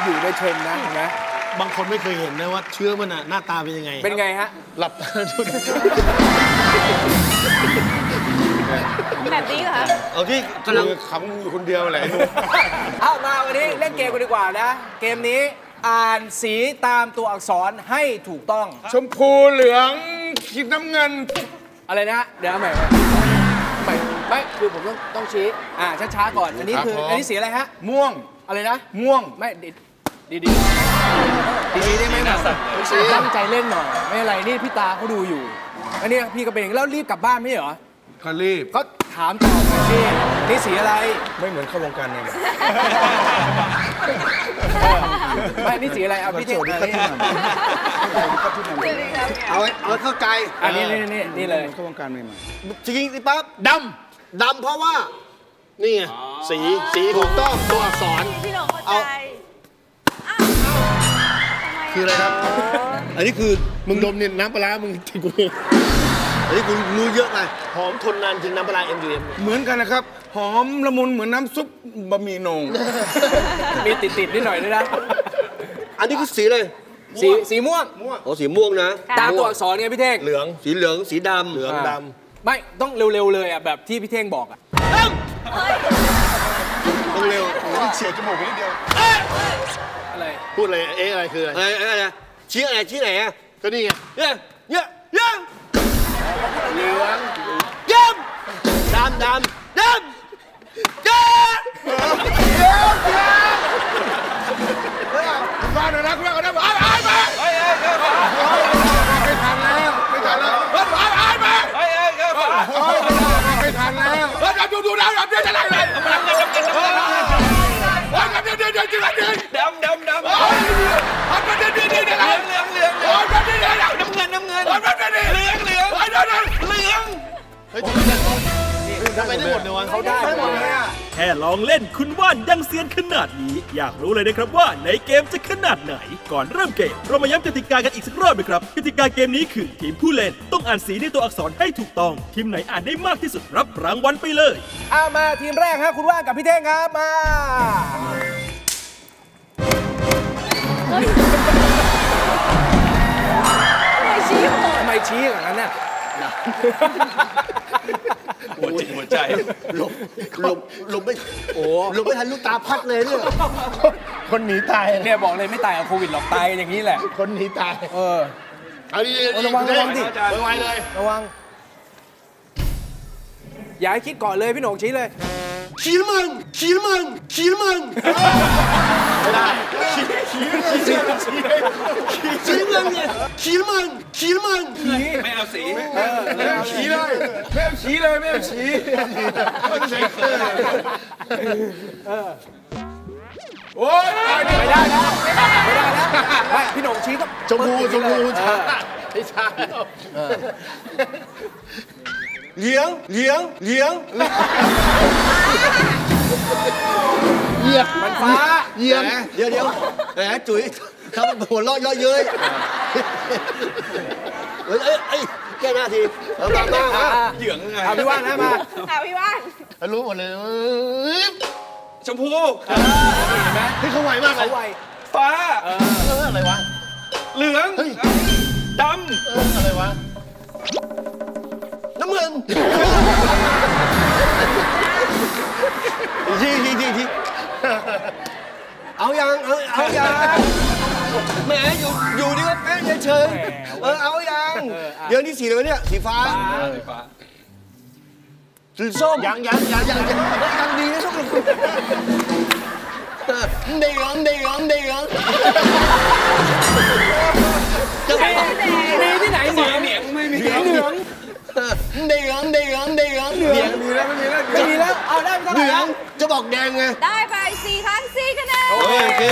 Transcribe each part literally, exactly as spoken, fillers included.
อยู่ในเทรนด์นะเห็นไหมบางคนไม่เคยเห็นนะว่าเชื้อมันหน้าตาเป็นยังไงเป็นไงฮะหลับตาดูแบบนี้เหรอคะเอาที่กำลังขำอยู่คนเดียวแหละเอามาวันนี้เล่นเกมกันดีกว่านะเกมนี้อ่านสีตามตัวอักษรให้ถูกต้องชมพูเหลืองขีดน้ำเงินอะไรนะเดี๋ยวใหม่ใหม่ไม่คือผมต้องต้องชี้อ่าช้าๆก่อนอันนี้คืออันนี้สีอะไรฮะม่วงอะไรนะม่วงไม่ดีดีดีดีได้ไหมหน่อยตั้งใจเล่นหน่อยไม่อะไรนี่พี่ตาเขาดูอยู่อันนี้พี่ก็เป็นอย่างนี้แล้วรีบกลับบ้านไม่เหรอก็รีบก็ถามต่อมาสินี่สีอะไรไม่เหมือนเข้าวงการเลยไม่นี่สีอะไรเอาพี่เท่งเอาเอาเข้าใจอันนี้นี่นี่นี่เลยเข้าวงการใหม่ๆจริงๆปั๊บดำดำเพราะว่านี่ไงสีสีถูกต้องตัวอักษรพี่หลงเข้าใจคืออะไรครับอันนี้คือมึงดมเนี่ยน้ำปลามึงที่กูอันนี้กูรู้เยอะไงหอมทนนานจริงน้ำปลาเอ็มดีเอ็มเหมือนกันนะครับหอมละมุนเหมือนน้ำซุปบะหมี่โหน่งมีติดๆนิดหน่อยด้วยนะอันนี้คือสีเลยสีสีม่วงโอ้สีม่วงนะตามตัวอักษรไงพี่เท่งเหลืองสีเหลืองสีดำเหลืองดำไม่ต้องเร็วๆเลยอ่ะแบบที่พี่เท่งบอกอ่ะต้องเร็วเฉียดจมูกไปนิดเดียวอะไรพูดอะไรเอ๊ะอะไรคืออะไรอะไรอะไรชี้อะไรชี้ไหนอ่ะก็นี่ไงเนี่ยเนี่ยเนี่ยเหลืองย้ำดำดำดำดำเดี๋ยวเดี๋ยวคุณบ้านนะคุณบ้านนะไอ้ไอ้ไปไม่ทันแล้วไม่ทันแล้วไอ้ไอ้ไปไอ้ไอ้ไม่ทันแล้วดำดูดูดำดำเดี๋ยวจะไล่เลยดำดำดำดำดำเดี๋ยวเดี๋ยวเดี๋ยวเดี๋ยวดำดำดำดำดำเดี๋ยวเดี๋ยวเดี๋ยวเดี๋ยวเหลืองเหลืองเหลืองดำเดี๋ยวเดี๋ยวน้ำเงินน้ำเงินดำเดี๋ยวเดี๋ยวเหลืองเหลืองเหลืองเหลืองเฮ้ยทำไมได้หมดเลยวะเขาได้หมดเลยอ่ะแค่ลองเล่นคุณว่านยังเซียนขนาดนี้อยากรู้เลยนะครับว่าในเกมจะขนาดไหนก่อนเริ่มเกมเรามาย้ำกติกากันอีกสักรอบไหมครับกติกาเกมนี้คือทีมผู้เล่นต้องอ่านสีในตัวอักษรให้ถูกต้องทีมไหนอ่านได้มากที่สุดรับรางวัลไปเลยเอามาทีมแรกฮะคุณว่านกับพี่เท่งครับมาทำไมชี้ทำไมชี้อย่างนั้นเนี่ยหัวจิตหัวใจหลบหลบหลบไม่โอ้หลบไม่ทันลูกตาพัดเลยเนี่ยคนหนีตายเนี่ยบอกเลยไม่ตายกับโควิดหรอกตายอย่างนี้แหละคนหนีตายเออเอาดิระวังระวังดิระวังเลยระวังอย่าให้คิดก่อนเลยพี่หนงชี้เลยชี้มึงชี้มึงชี้มึงไม่ได้ชี้ชี้ชี้ชี้มึงเนี่ยชี้มึงชี้มึงไม่เอาสีไม่เอาชี้เลยไม่เอาชี้เลยไม่เอาชี้โอ้ยไม่ได้นะไม่ได้นะไม่พี่หนงชี้ก็ชมพูชมพูไม่ใช่เหลียงเหลียงเหลียงเหยียบมันฟ้าเหยียบเดี๋ยวเดี๋ยวแหมจุ๋ยทำหัวเราะเยอะเย้ยเอ้ยเอ้ยแก้หน้าทีเอามาบ้างเหลืองไงเอาพี่ว่านนะมาเอาพี่ว่านรู้หมดเลยชมพูเห็นไหมที่เขาไวมากเขาไวฟ้าเอออะไรวะเหลืองดำเอออะไรวะน้ำเงินทีทีทีทีเอายังเอาเอายังแหมอยู่อยู่นี่ก็แป๊ะเฉยเออเอายังเดี๋ยวนี้สีอะไรเนี่ยสีฟ้าสีฟ้าสีส้มยังยังยังยังยังยังดีนะทุกคนเดือดเดือดเดือดจะมีที่ไหนเหนียงเหนียงไม่มีเหนียงเหนียงเดือดเดือดเดือดเดือดมีแล้วไม่มีแล้วไม่มีแล้วเอาได้เหลืองจะบอกแดงไงได้ไปสี่ครั้งสี่คะแนนโอเค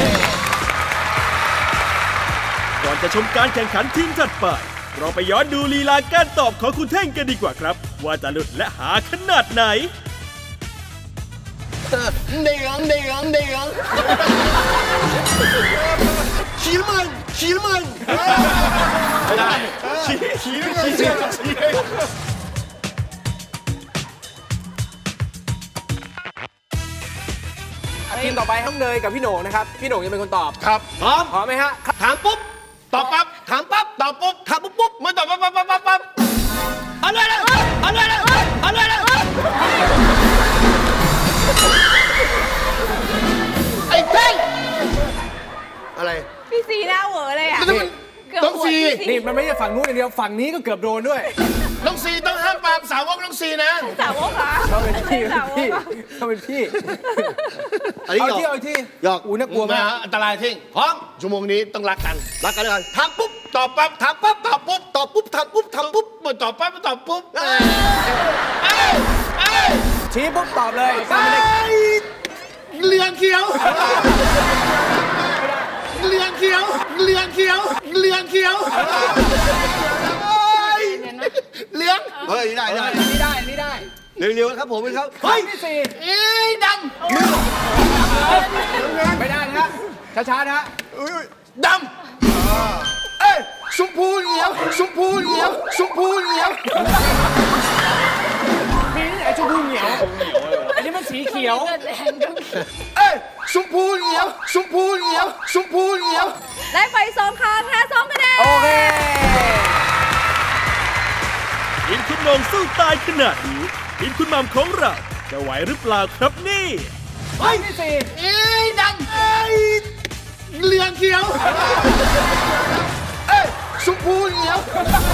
ก่อนจะชมการแข่งขันทีมถัดไปเราไปย้อนดูลีลาการตอบของคุณเท่งกันดีกว่าครับว่าจะหลุดและหาขนาดไหนเดือดเดือดเดือดเดือดชี้มันชี้มันไม่ได้ชี้ชี้ชี้ชี้อทีมต่อไปน้องเนยกับพี่โหน่งนะครับพี่โหน่งจะเป็นคนตอบครับพร้อมพร้อมไหมฮะถามปุ๊บตอบปั๊บถามปั๊บตอบปุ๊บถามปุ๊บปุ๊บมันตอบปั๊บปั๊บปั๊บปั๊บปั๊บอะไรนะอะไรนะอะไรนะไอ้เต้นอะไรพี่ซีหน้าเหวอเลยอ่ะน้องซีนี่มันไม่ใช่ฝั่งนู้นอย่างเดียวฝั่งนี้ก็เกือบโดนด้วยน้องซีต้องห้ามปรามสาวกน้องซีนะสาวกเหรอเขาเป็นพี่สาวกพี่เหรอเขาเป็นพี่อันนี้เอาหยอกที่เอาที่หยอกอู้น่ากลัวมากอันตรายทิ้งพร้อมชั่วโมงนี้ต้องรักกันรักกันเลยถามปุ๊บตอบปั๊บถามปั๊บตอบปุ๊บตอบปุ๊บถามปุ๊บถามปุ๊บมันตอบปั๊บตอบปุ๊บเอ้ยเอ้ยเอ้ยชี้ปุ๊บตอบเลยเอ้ยเหลืองเขียวเหลืองเขียวเหลืองเขียวเหลืองเขียวเหลืองเฮ้ยได้ได้นี่ได้นี่ได้เร็วๆครับผมเป็นเขาเฮ้ยที่สี่เอ้ยดำไม่ได้นะช้าๆนะดำเอ้ยชมพูเหนียวชมพูเหนียวชมพูเหนียวมีที่ไหนชมพูเหนียวอันนี้มันสีเขียวเอ้ยชมพูเหนียวชมพูเหนียวชมพูเหนียวได้ไปสองครั้งนะสองคะแนนโอเคทีมคุณโหน่งสู้ตายขนาดนี้ทีมคุณหม่ำของเราจะไหวหรือเปล่าครับนี่เฮ้ยที่สี่เอ้ยดำเอ้ยเหลืองเขียวเอ้ยชมพูเหนียว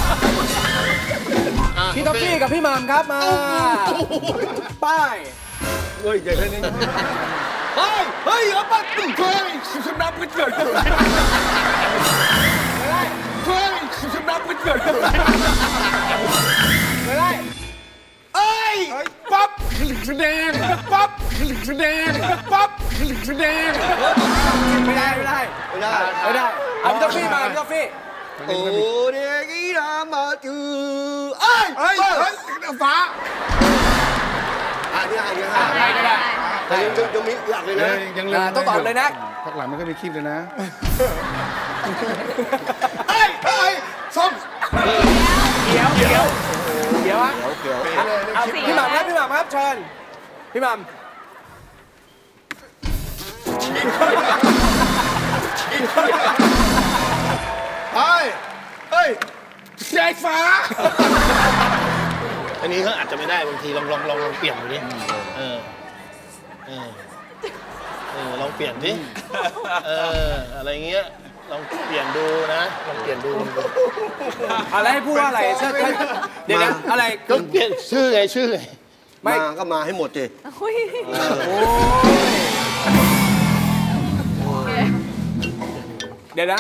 พี่ท็อฟฟี่กับพี่หม่ำครับมาป้ายเฮ้ยใหญ่เลยนี่เฮ้ยเฮ้ยเอาปั๊บเฮ้ยสำนักมันเกิดขึ้นเฮ้ยสำนักมันเกิดขึ้นไม่ได้เอ้ยปั๊บแสดงปั๊บแสดงปั๊บแสดงไม่ได้ไม่ได้ไม่ได้ไม่ได้เอาพี่ท็อฟฟี่มาพี่ท็อฟฟี่โอ้เด็กอีรามาจือเอ้ยเฮ้ยฟ้าอ่ะนี่อ่ะนี่อ่ะได้ก็ได้แต่ยังยังมีอยากเลยนะยังอ่าต้องตอบเลยนะพักหลังมันก็มีคลิปเลยนะเอ้ยเอ้ยส้มเขียวเขียวเขียวอะเอาพี่หม่ำครับพี่หม่ำครับเชิญพี่หม่ำเอ้ยเอ้ยสายฟ้าอันนี้เขาอาจจะไม่ได้บางทีลองลองลองลองเปลี่ยนดูดิเออเออเออลองเปลี่ยนดิเอออะไรเงี้ยลองเปลี่ยนดูนะลองเปลี่ยนดูลองดูอะไรให้พูดว่าอะไรถ้าถ้าเดี๋ยวนะอะไรก็เปลี่ยนชื่อไงชื่อไงไม่มาก็มาให้หมดดิอุ้ยโอ้ยเดี๋ยวนะ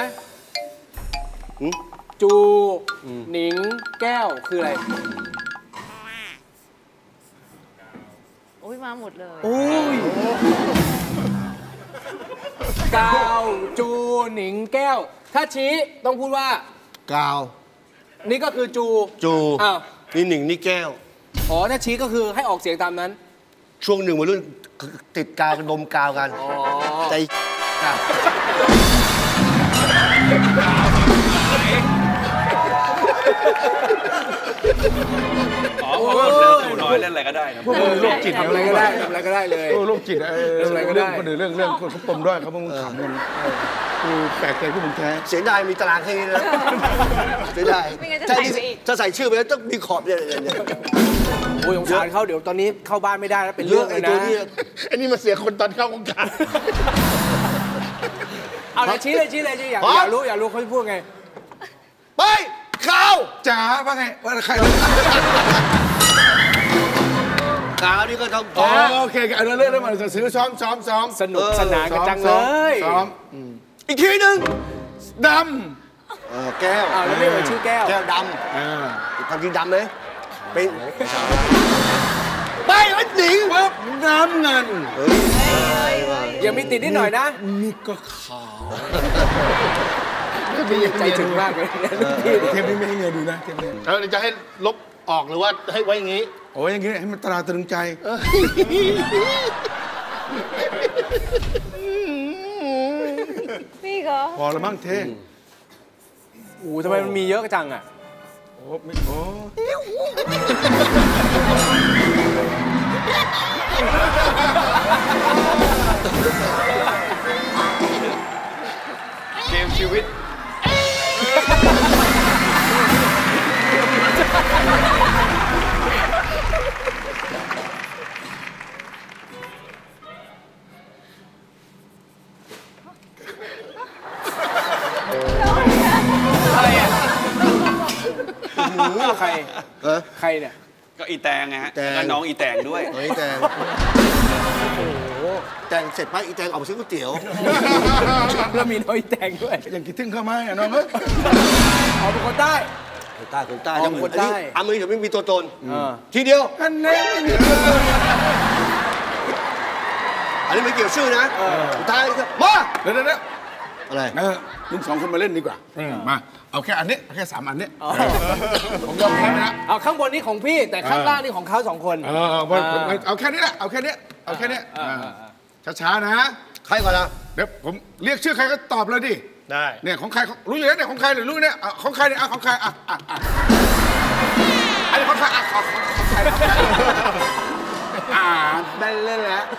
จูหนิงแก้วคืออะไรอุ้ยมาหมดเลยโอ้ยกาวจูหนิงแก้ว ถ้าชี้ต้องพูดว่ากาวนี่ก็คือจูจูอ้าวนี่หนิงนี่แก้วอ๋อถ้าชี้ก็คือให้ออกเสียงตามนั้นช่วงหนึ่งวัยรุ่นติดกาวกันดมกาวกันอ๋อใจกาวอ๋อเพราะว่าเรื่องตัวน้อยเล่นอะไรก็ได้นะพวกมึงโรคจิตทำอะไรก็ได้ทำอะไรก็ได้เลยโอ้โรคจิตเออทำอะไรก็ได้เรื่องคนอื่นเรื่องเรื่องคนเขาปมด้อยเขาพวกมึงขำกันกูแปลกใจพวกมึงแท้เสียดายมีตารางแค่นี้นะเสียดายไม่งั้นจะใส่ไปอีกถ้าใส่ชื่อไปแล้วต้องมีขอบเนี่ยเนี่ยโอ้ยสงสารเขาเดี๋ยวตอนนี้เข้าบ้านไม่ได้แล้วเป็นเรื่เรื่ออง งเลไอ้ยตัวนะนี้ไอ้นี่มาเสียคนตอนเข้าวงการเอาเลยชี้เลยชี้เลยชี้อยากพร้อมอยากรู้อยากรู้เขาจะพูดไงไปข่าวจ๋าว่าไงว่าใครข่าวนี่ก็ต้องอ๋อโอเคเอาเรื่องเรื่องมาซื้อซ้อมซ้อมซ้อมสนุกสนานกันจังเลยซ้อมอีกทีหนึ่งดเออแก้วอ้าวแล้วไม่เอ่ยชื่อแก้วแก้วดำอ่าำความจริงดำเลยเป็นไปไอ้หนิงปั๊บน้ำเงินเฮ้ยยังมีติดนิดหน่อยนะนี่ก็ขาวใจถึงมากเลยเนี่ยลูกพี่เทปนี้ไม่ให้เงินดูนะเทปนี้แล้วจะให้ลบออกหรือว่าให้ไว้อย่างนี้โอ้ยอย่างงี้ให้มันตราตรึงใจพี่ก็พอแล้วมั้งเท่งโอ้โหทำไมมันมีเยอะจังอ่ะโอ้ไม่โอ้อใครเนี่ยก็อีแตงไงฮะแตงแล้วน้องอีแตงด้วยเฮ้ยแตงโอ้โหแตงเสร็จปั๊บอีแตงออกไปซื้อก๋วยเตี๋ยวแล้วมีน้อยแตงด้วยยังคิดถึงเข้ามาอ่ะน้องเอ้ยเอาเป็นคนใต้คนใต้คนใต้อ๋อจะเหมือนคนอันใต้นี้อามือเดี๋ยวไม่มีตัวตนเออทีเดียวอันนี้ไม่มีอันนี้ไม่เกี่ยวชื่อนะสุดท้ายครับมาเดี๋ยวเดี๋ยวอะไรเออลุงสองคนมาเล่นดีกว่ามาเอาแค่อันนี้เอาแค่สามอันนี้ผมยอมแพ้นะเอาข้างบนนี่ของพี่แต่ข้างล่างนี่ของเขาสองคนเออเอาแค่นี้แหละเอาแค่นี้เอาแค่นี้ช้าๆนะใครก่อนละเดี๋ยวผมเรียกชื่อใครก็ตอบเลยดิได้เนี่ยของใครรู้อยู่แล้วเนี่ยของใครหรือรู้เนี่ยของใครเนี่ยของใครอ่ะอ่ะอ่ะอันนี้ของใครอ่ะของใครอ่าได้เล่นแล้ว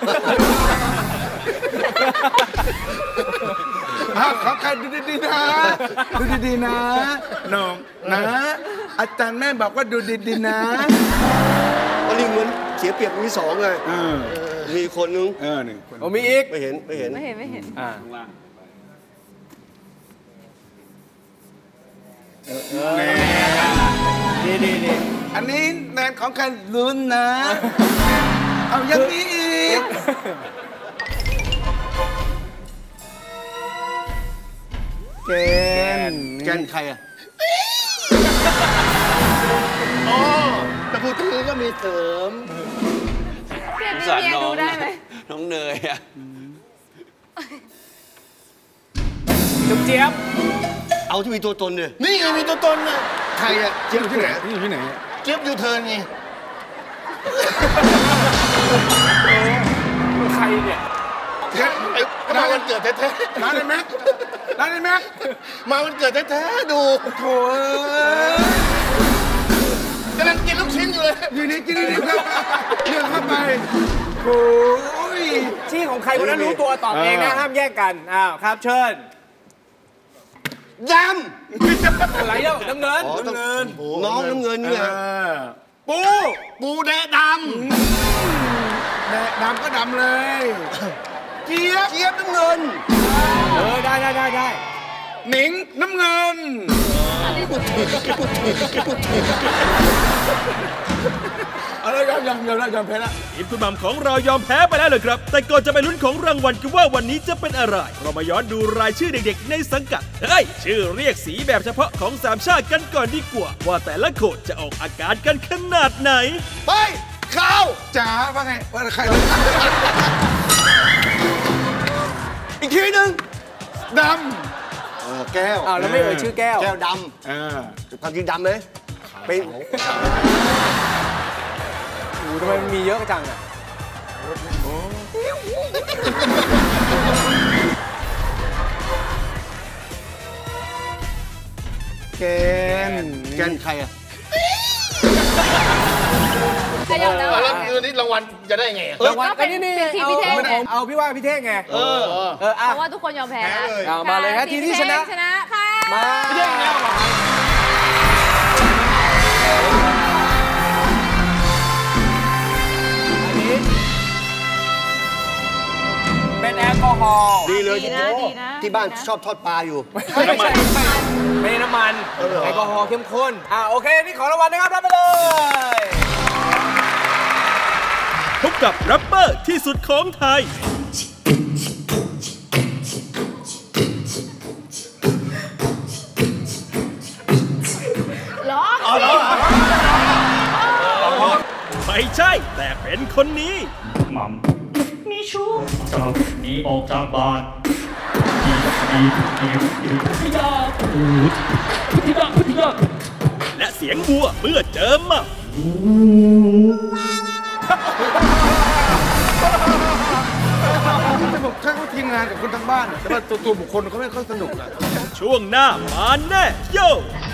ของใครดูดีๆนะดูดีๆนะน้องนะอาจารย์แม่บอกว่าดูดีๆนะวันนี้เหมือนเสียเปรียบมีสองไงเออมีคนนึงเออหนึ่งคนโอ้มีอีกไม่เห็นไม่เห็นไม่เห็นไม่เห็นอ่า ดีดีดีอันนี้แนนของใครลุ้นนะ เอาอย่างนี้อีกเกณฑ์แกนใครอ่ะอ๋อแต่พูดถึงก็มีเสริมเพียสงสารเพียน้อดูงได้ไหมน้องเนยอะจุ๊บเจี๊ยบเอาที่มีตัวตนเลยนี่ไงมีตัวตนนะใครอ่ะเจี๊ยบอยู่ที่ไหนนี่อยู่ที่ไหนเจี๊ยบยูเทิร์นไงใครเนี่ยเจี๊ยบไอ้มาวันเกิดแท้ร้านไอ้แม็กร้านไอ้แม็กๆมาวันเกิดแท้ๆดูโถ่เอ้ยกำลังกินลูกชิ้นอยู่เลยอยู่นี่กินนี่ครับเรื่องเข้าไปโอ้ยชื่อของใครคนนั้นรู้ตัวตอบเองนะห้ามแยกกันอ้าวครับเชิญยอะไรเล่าน้ำเงินำอ๋อน้ำเงินน้องน้ำเงินเนี่ยปูปูแดะดแดงดำก็ดำเลยำเจี๊ยบเจี๊ยบน้ำเงินเออได้ได้ได้ได้หนิงน้ำเงิน เอาเลยยอมยอมยอมแล้วยอมแพ้แล้วทีมคุณหม่ำของเรายอมแพ้ไปแล้วเลยครับ แต่ก่อนจะไปลุ้นของรางวัลกันว่าวันนี้จะเป็นอะไร เรามาย้อนดูรายชื่อเด็กๆในสังกัด เฮ้ย ชื่อเรียกสีแบบเฉพาะของสามชาติกันก่อนดีกว่า ว่าแต่ละคนจะออกอาการกันขนาดไหนไปข้าวจ๋าว่าไงว่าใครอีกทีหนึ่งดเออแก้วอ้าวแล้วไม่เอ่ยชื่อแก้วแก้วดำเออำความจริงดำไหมเป็นโอ้ทำไมมันมีเยอะจังอ่ะเกณฑ์แกนใครอ่ะใครยอมได้แล้วคืนนี้รางวัลจะได้ไงรางวัลก็นี่นี่เป็นทีมพี่เท่งไงเอาเอาพี่ว่าพี่เท่งไง เออ เออเพอ่ะราะว่าทุกคนยอมแพ้นะเอามาเลยฮะทีมที่ชนะชนะค่ะมาพี่เท่งแล้วเหรออันนี้เป็นแอลกอฮอล์ดีเลยดีนะดีนะที่บ้านดีะชอบทอดปลาอยู่ไม่ใช่ไม่น้ำมันแอลกอฮอล์เข้มข้น อ่าโอเค นี่ของรางวัลนะครับ รับไปเลยพบกับแรปเปอร์ที่สุดของไทยเหรอไม่ใช่แต่เป็นคนนี้หม่ำมีชู้จากหนีออกจากบ้านดีดีดีพิยาพิยาพิยาและเสียงบัวเมื่อเจอหม่แต่ผมแค่เขาทีมงานกับคนทั้งบ้าน แต่ว่าตัวตัวบุคคลเขาไม่ค่อยสนุกอะำช่วงหน้ามาแน่โย